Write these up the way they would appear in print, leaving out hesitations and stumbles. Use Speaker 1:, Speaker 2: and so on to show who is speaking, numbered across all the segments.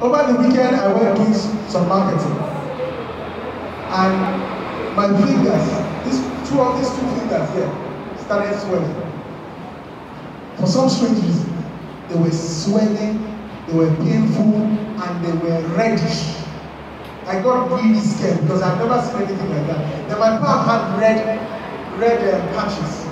Speaker 1: Over the weekend, I went doing some marketing, and my fingers, these two fingers here, started swelling. For some strange reason, they were swelling, they were painful, and they were reddish. I got really scared because I've never seen anything like that. Then my palm had red patches.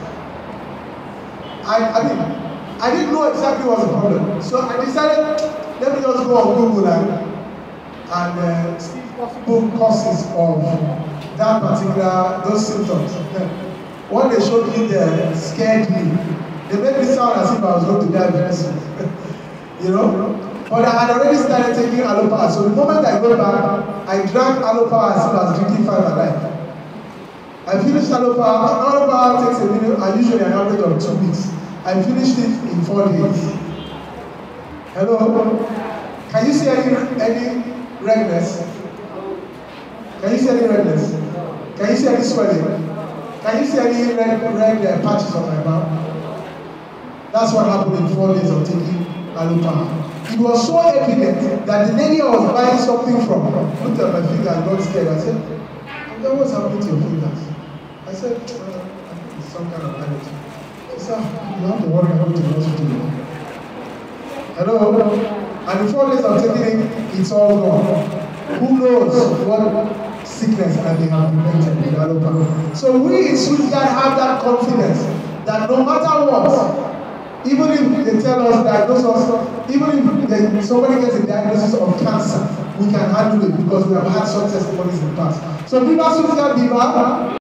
Speaker 1: I didn't know exactly what was the problem. So I decided, let me just go on Google and see possible causes of that those symptoms. What they showed me there scared me. They made me sound as if I was going to die very soon. You know? But I had already started taking Aloe. So the moment I go back, I drank Aloe as if I was drinking 5 alive. I finished Aloe. Aloe takes a minute, usually an average of 2 weeks. I finished it in 4 days. Hello? Can you see any redness? Can you see any redness? Can you see any swelling? Can you see any red patches on my mouth? That's what happened in 4 days of taking Aloe. It was so evident that the lady I was buying something from looked at my finger and got scared. I said, what's happening to your fingers? I said, it's some kind of allergy. She said, you have to worry about the hospital. Hello? And in 4 days of taking it, it's all gone. Who knows what sickness that they have prevented with Aloe? So we in Switzerland have that confidence that no matter what, even if they tell us, diagnose us, even if somebody gets a diagnosis of cancer, we can handle it because we have had some testimonies in the past. So Viva Switzerland, Viva!